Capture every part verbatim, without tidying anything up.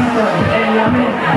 en la mesa.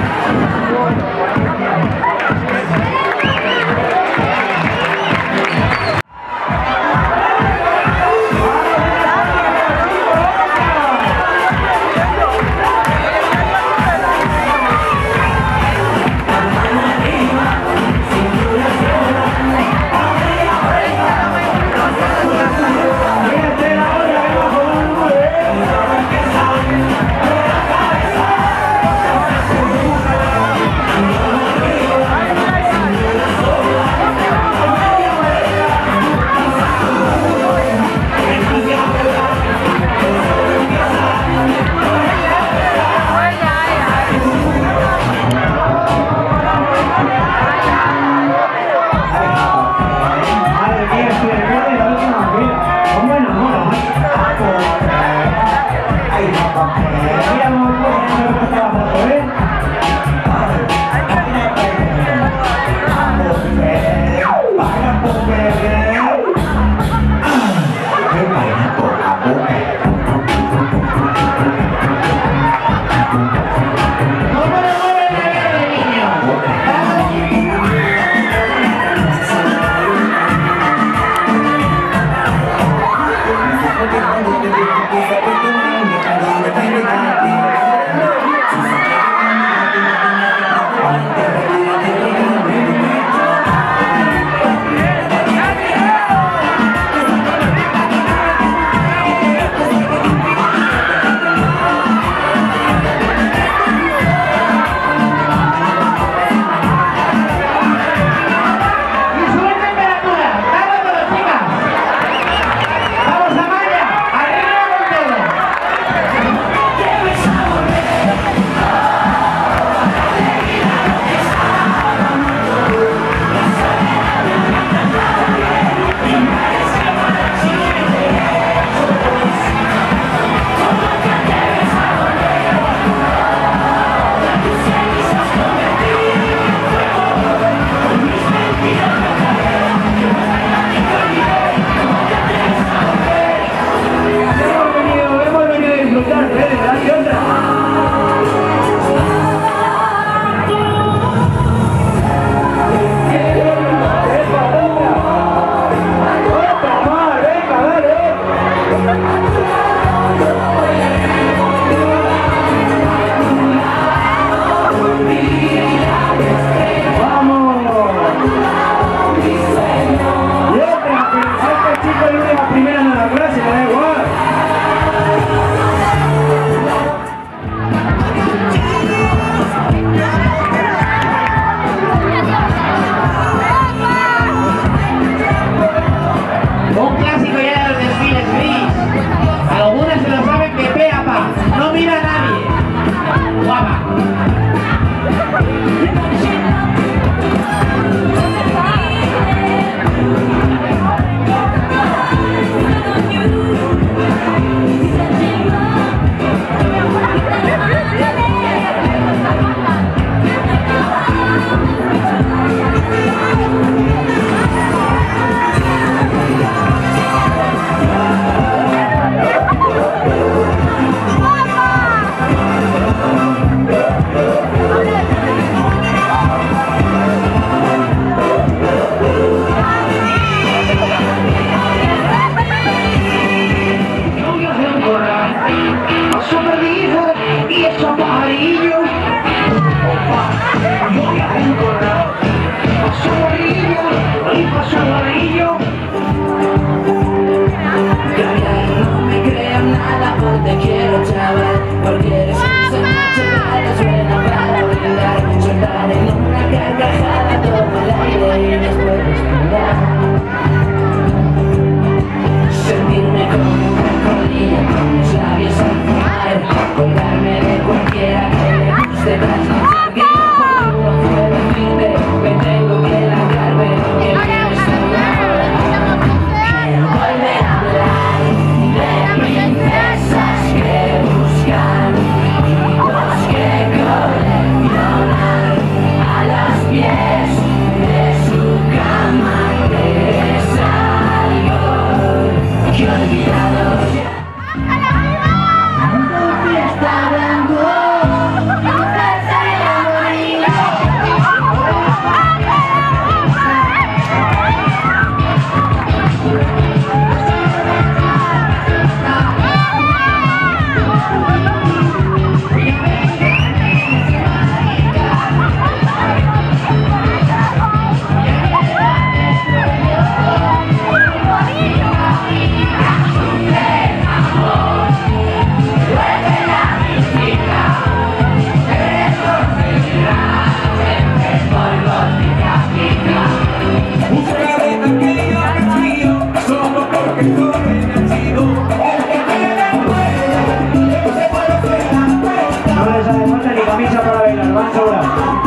camisa para bailar, van sobrando.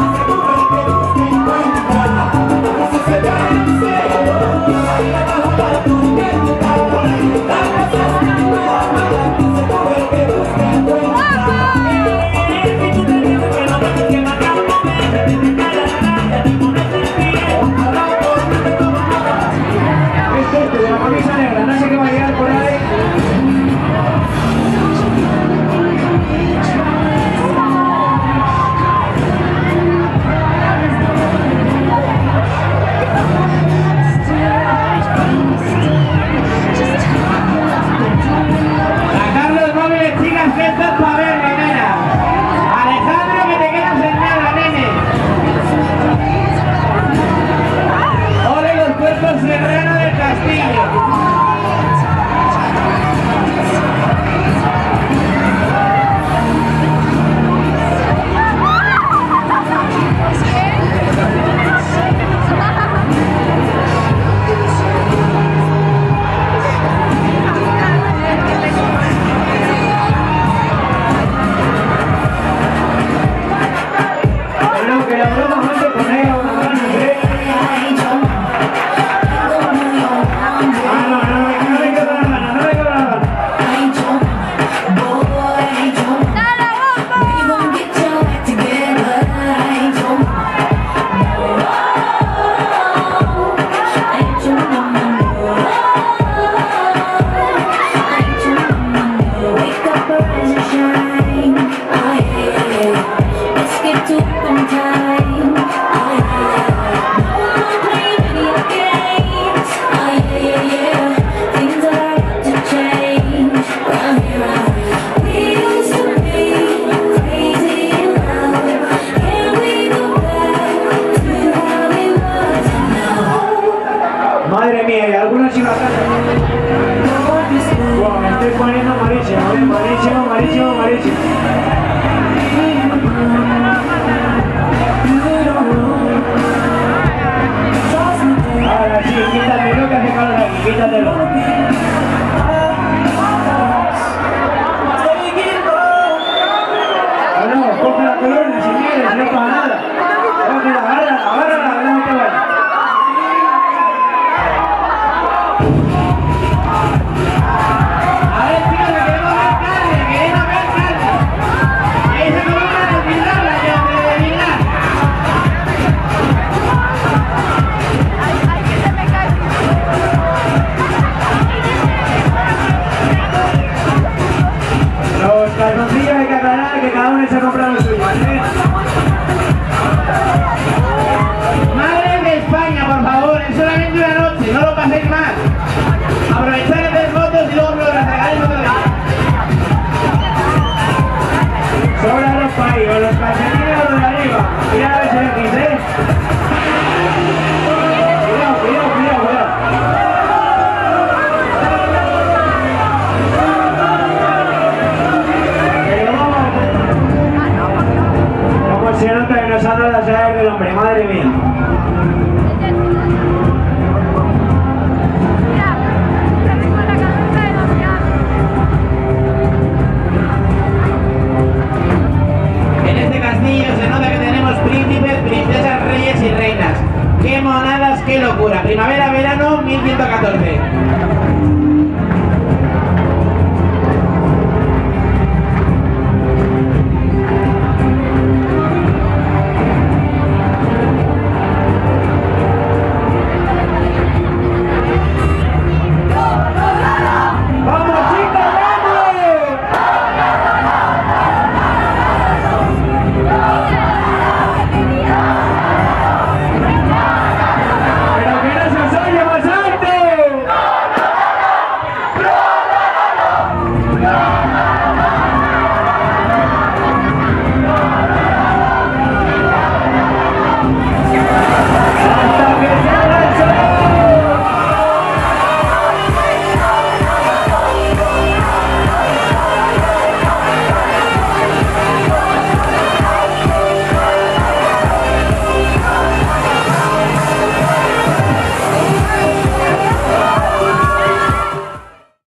Este de la camisa negra, no sé qué va a llegar por ahí. Sacar los móviles, chicas, que esto es para verlo, nena. Alejandro, que te quedas en nada, nene. Ole los cuerpos serranos del castillo. Que la broma no se pone a una mano, ¿eh? Ah, no, no, no, no me quedo la mano, no me quedo la mano. Madre mía, y algunas chivatas. Wow, me estoy poniendo malísimo, ¿eh? malísimo, malísimo, malísimo. Ahora sí, quítatelo que hace calor aquí, quítatelo. Bueno, coge la columna si quieres, no para nada. Cógela, agárrala, agárrala, no te vayas. Calzoncillos hay que aclarar que cada uno se ha comprado lo suyo, ¿eh? Madre de España, por favor, es solamente una noche, no lo paséis más. Aprovechad de hacer fotos y luego lo regaléis otro día. Sobran los países, los calcetines o los de arriba. Mira a ver si X, ¿eh? Cuidado, cuidado, cuidado, cuidado. Se nota que nos ha dado las llaves del hombre, madre mía. En este castillo se nota que tenemos príncipes, princesas, reyes y reinas. ¡Qué monadas, qué locura! Primavera, verano, mil ciento catorce.